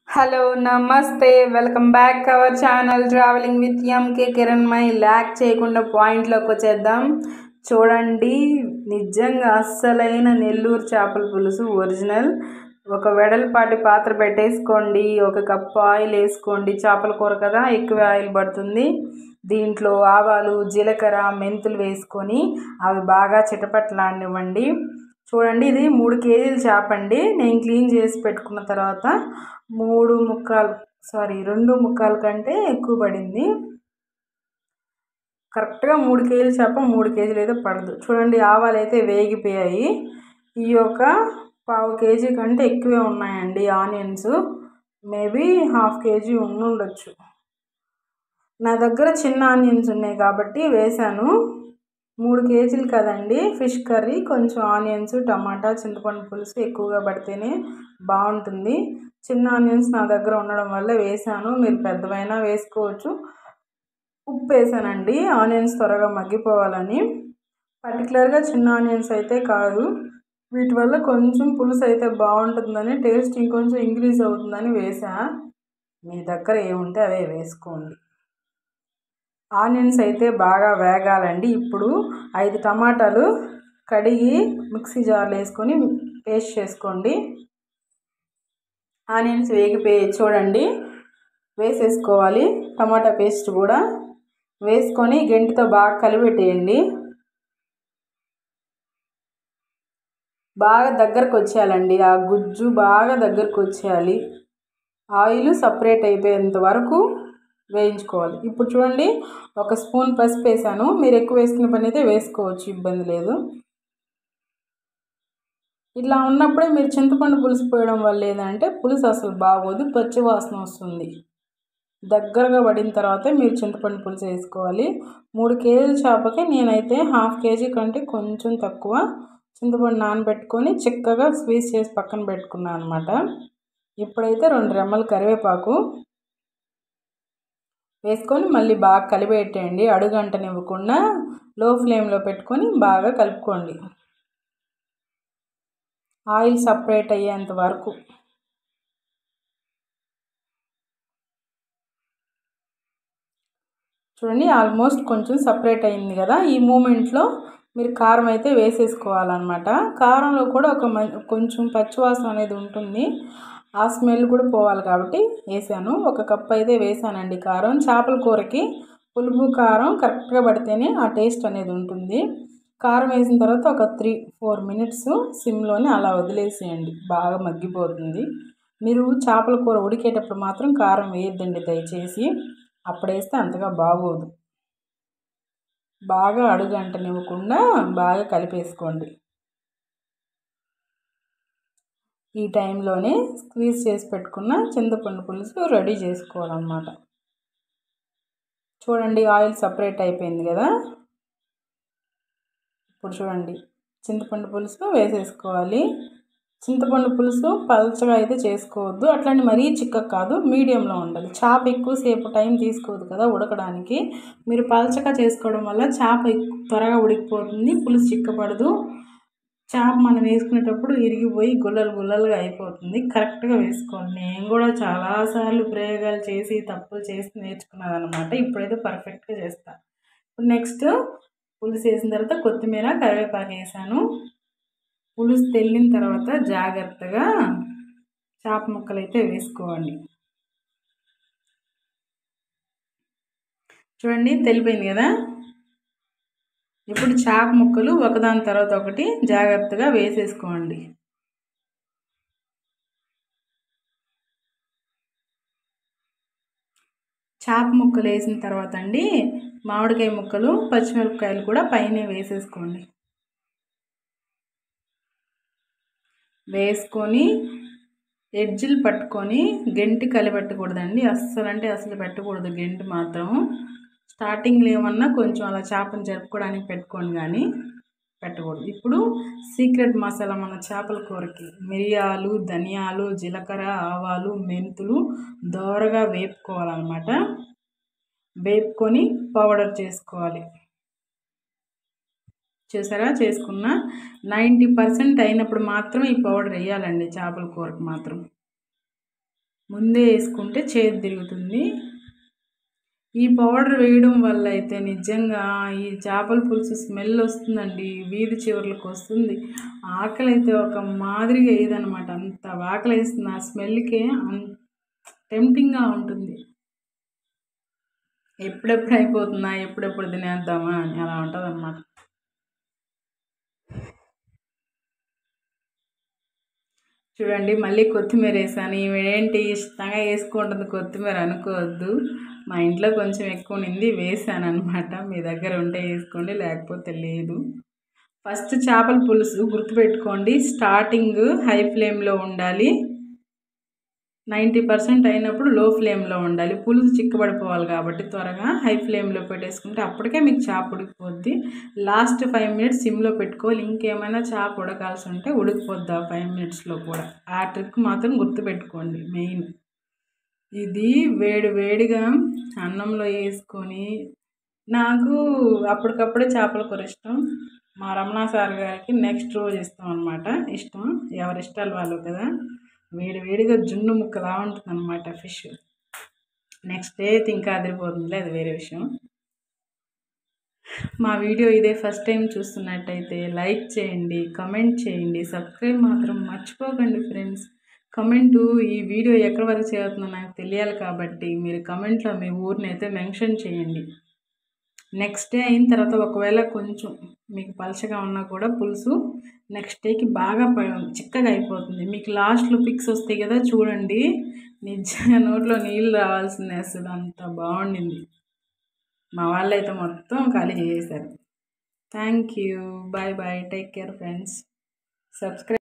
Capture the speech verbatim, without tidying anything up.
Hello నమస్తే welcome back our channel traveling with MK Kiranmai. Lag చేయకుండా పాయింట్లోకి వచ్చేద్దాం. చూడండి, నిజంగా అస్సలైన నెల్లూరు చేపల పులుసు ఒరిజినల్. ఒక వెడల్పాటి పాత్ర పెట్టేసుకోండి, ఒక కప్పు ఆయిల్ వేసుకోండి. చేపల కూర కదా, ఎక్కువ ఆయిల్ పడుతుంది. దీంట్లో ఆవాలు, జీలకర్ర, మెంతులు వేసుకొని అవి బాగా చిటపట్లాడివ్వండి. చూడండి, ఇది మూడు కేజీలు చేప అండి. నేను క్లీన్ చేసి పెట్టుకున్న తర్వాత మూడు ముక్కాలు సారీ రెండు ముక్కాల కంటే ఎక్కువ పడింది. కరెక్ట్గా మూడు కేజీలు చేప మూడు కేజీలు అయితే పడదు. చూడండి, ఆవాలు అయితే వేగిపోయాయి. ఈ యొక్క పావు కేజీ కంటే ఎక్కువే ఉన్నాయండి ఆనియన్స్. మేబీ హాఫ్ కేజీ ఉండుండొచ్చు. నా దగ్గర చిన్న ఆనియన్స్ ఉన్నాయి కాబట్టి వేసాను. మూడు కేజీలు కదండి ఫిష్ కర్రీ, కొంచెం ఆనియన్స్, టమాటా, చింతపండు పులుసు ఎక్కువగా పడితేనే బాగుంటుంది. చిన్న ఆనియన్స్ నా దగ్గర ఉండడం వల్ల వేసాను. మీరు పెద్దవైనా వేసుకోవచ్చు. ఉప్పు వేసానండి ఆనియన్స్ త్వరగా మగ్గిపోవాలని. పర్టికులర్గా చిన్న ఆనియన్స్ అయితే కాదు, వీటి వల్ల కొంచెం పులుసు అయితే బాగుంటుందని, టేస్ట్ ఇంకొంచెం ఇంక్రీజ్ అవుతుందని వేసా. మీ దగ్గర ఏముంటే అవే వేసుకోండి. ఆనియన్స్ అయితే బాగా వేగాలండి. ఇప్పుడు ఐదు టమాటాలు కడిగి మిక్సీ జార్లో వేసుకొని పేస్ట్ చేసుకోండి. ఆనియన్స్ వేగిపోయి చూడండి, వేసేసుకోవాలి. టమాటా పేస్ట్ కూడా వేసుకొని గెంటితో బాగా కలిపెట్టేయండి. బాగా దగ్గరకు వచ్చేయాలండి, ఆ గుజ్జు బాగా దగ్గరకు వచ్చేయాలి. ఆయిల్ సపరేట్ అయిపోయేంత వరకు వేయించుకోవాలి. ఇప్పుడు చూడండి, ఒక స్పూన్ పసుపు వేసాను. మీరు ఎక్కువ వేసుకునే పని అయితే వేసుకోవచ్చు, ఇబ్బంది లేదు. ఇట్లా ఉన్నప్పుడే మీరు చింతపండు పులుసు పోయడం వల్ల ఏంటంటే పులుసు అసలు బాగోదు, పచ్చి వాసన వస్తుంది. దగ్గరగా పడిన తర్వాత మీరు చింతపండు పులుసు వేసుకోవాలి. మూడు కేజీల చేపకి నేనైతే హాఫ్ కేజీ కంటే కొంచెం తక్కువ చింతపండు నానబెట్టుకొని చిక్కగా స్క్వీజ్ చేసి పక్కన పెట్టుకున్నాను అనమాట. ఇప్పుడైతే రెండు రెమ్మల కరివేపాకు వేసుకొని మళ్ళీ బాగా కలిపెట్టేయండి. అడుగంటనివ్వకుండా లో ఫ్లేమ్లో పెట్టుకొని బాగా కలుపుకోండి, ఆయిల్ సపరేట్ అయ్యేంత వరకు. చూడండి, ఆల్మోస్ట్ కొంచెం సపరేట్ అయింది కదా. ఈ మూమెంట్లో మీరు కారం అయితే వేసేసుకోవాలన్నమాట. కారంలో కూడా ఒక కొంచెం పచ్చివాసన అనేది ఉంటుంది, ఆ స్మెల్ కూడా పోవాలి కాబట్టి వేసాను. ఒక కప్పు అయితే వేసానండి కారం. చేపల కూరకి పులుపు కారం కరెక్ట్గా పడితేనే ఆ టేస్ట్ అనేది ఉంటుంది. కారం వేసిన తర్వాత ఒక త్రీ ఫోర్ మినిట్స్ సిమ్లోనే అలా వదిలేసేయండి, బాగా మగ్గిపోతుంది. మీరు చేపల కూర ఉడికేటప్పుడు మాత్రం కారం వేయద్దండి దయచేసి, అప్పుడు వేస్తే అంతగా బాగోదు. బాగా అడుగంటనివ్వకుండా బాగా కలిపేసుకోండి. ఈ టైంలోనే స్క్వీజ్ చేసి పెట్టుకున్న చింతపండు పులుసు రెడీ చేసుకోవాలన్నమాట. చూడండి, ఆయిల్ సపరేట్ అయిపోయింది కదా. ఇప్పుడు చూడండి, చింతపండు పులుసు వేసేసుకోవాలి. చింతపండు పులుసు పల్చగా అయితే చేసుకోవద్దు, అట్లాంటి మరీ చిక్క కాదు, మీడియంలో ఉండాలి. చేప ఎక్కువసేపు టైం తీసుకోవద్దు కదా ఉడకడానికి. మీరు పల్చగా చేసుకోవడం వల్ల చేప త్వరగా ఉడికిపోతుంది, పులుసు చిక్కపడదు. చేప మనం వేసుకునేటప్పుడు ఇరిగిపోయి గుల్లలు గుల్లలుగా అయిపోతుంది. కరెక్ట్గా వేసుకోవాలి. నేను కూడా చాలాసార్లు ప్రయోగాలు చేసి తప్పులు చేసి నేర్చుకున్నాను అనమాట. ఇప్పుడైతే పర్ఫెక్ట్గా చేస్తాను. ఇప్పుడు నెక్స్ట్ పులుసు వేసిన తర్వాత కొత్తిమీర, కరివేపాకు వేసాను. పులుసు తెల్లిన తర్వాత జాగ్రత్తగా చేప ముక్కలు అయితే వేసుకోవాలి. చూడండి, తెలిపోయింది కదా. ఇప్పుడు చేప ముక్కలు ఒకదాని తర్వాత ఒకటి జాగ్రత్తగా వేసేసుకోండి. చేప ముక్కలు వేసిన తర్వాత అండి మామిడికాయ ముక్కలు, పచ్చిమిరపకాయలు కూడా పైన వేసేసుకోండి. వేసుకొని ఎడ్జిలు పట్టుకొని గెంటి కలిపెట్టకూడదండి, అస్సలు అంటే అసలు పెట్టకూడదు గెంటి మాత్రం. స్టార్టింగ్లో ఏమన్నా కొంచెం అలా చేపను జరుపుకోవడానికి పెట్టుకోండి కానీ పెట్టకూడదు. ఇప్పుడు సీక్రెట్ మసాలా మన చేపల కూరకి మిరియాలు, ధనియాలు, జీలకర్ర, ఆవాలు, మెంతులు దోరగా వేపుకోవాలన్నమాట. వేపుకొని పౌడర్ చేసుకోవాలి. చూసారా, చేసుకున్న నైంటీ పర్సెంట్ అయినప్పుడు మాత్రం ఈ పౌడర్ వేయాలండి చేపల కూరకు మాత్రం. ముందే వేసుకుంటే చేతి తిరుగుతుంది. ఈ పౌడర్ వేయడం వల్ల అయితే నిజంగా ఈ చేపల పులుసు స్మెల్ వస్తుందండి, వీధి చివరికి వస్తుంది. ఆకలి అయితే ఒక మాదిరిగా వేయదనమాట, అంత ఆకలి వేస్తుంది. ఆ స్మెల్కే అంత టెంప్టింగ్గా ఉంటుంది. ఎప్పుడెప్పుడు అయిపోతుందా, ఎప్పుడెప్పుడు తినేద్దామా అని అలా ఉంటుంది అన్నమాట. చూడండి మళ్ళీ కొత్తిమీర వేసాను. ఈవిడేంటి ఇష్టంగా వేసుకుంటుంది కొత్తిమీర అనుకోవద్దు, మా ఇంట్లో కొంచెం ఎక్కువ నింది వేసాను అనమాట. మీ దగ్గర ఉంటే వేసుకోండి, లేకపోతే లేదు. ఫస్ట్ చేపల పులుసు గుర్తుపెట్టుకోండి, స్టార్టింగ్ హై ఫ్లేమ్లో ఉండాలి, నైంటీ పర్సెంట్ అయినప్పుడు లో ఫ్లేమ్లో ఉండాలి. పులుసు చిక్కబడిపోవాలి కాబట్టి త్వరగా హై ఫ్లేమ్లో పెట్టేసుకుంటే అప్పటికే మీకు చేప ఉడికిపోద్ది. లాస్ట్ ఫైవ్ మినిట్స్ సిమ్లో పెట్టుకోవాలి. ఇంకేమైనా చేప ఉడకాల్సి ఉంటే ఉడికిపోద్ది ఆ ఫైవ్ మినిట్స్లో కూడా. ఆ ట్రిక్ మాత్రం గుర్తుపెట్టుకోండి మెయిన్. ఇది వేడి వేడిగా అన్నంలో వేసుకొని, నాకు అప్పటికప్పుడే చేపల కూర ఇష్టం, మా రమణ సార్ గారికి నెక్స్ట్ రోజు ఇస్తాం అనమాట. ఇష్టం ఎవరి ఇష్టాలు వాళ్ళు కదా. వేడి వేడిగా జున్ను ముక్కలా ఉంటుంది అనమాట ఫిష్. నెక్స్ట్ డే అయితే ఇంకా అదిరిపోతుంది, అది వేరే విషయం. మా వీడియో ఇదే ఫస్ట్ టైం చూస్తున్నట్టయితే లైక్ చేయండి, కమెంట్ చేయండి, సబ్స్క్రైబ్ మాత్రం మర్చిపోకండి ఫ్రెండ్స్. కమెంటు ఈ వీడియో ఎక్కడి వరకు చేరుతుందో నాకు తెలియాలి కాబట్టి మీరు కమెంట్లో మీ ఊరిని అయితే మెన్షన్ చేయండి. నెక్స్ట్ డే అయిన తర్వాత ఒకవేళ కొంచెం మీకు పలచగా ఉన్నా కూడా పులుసు నెక్స్ట్ డేకి బాగా చిక్కగా అయిపోతుంది. మీకు లాస్ట్లో పిక్స్ వస్తాయి కదా చూడండి, నిజంగా నోట్లో నీళ్ళు రావాల్సిందే, అసలు అంత బాగుండింది. మా వాళ్ళైతే మొత్తం ఖాళీ చేసేసారు. Thank you, bye bye, take care friends. Subscribe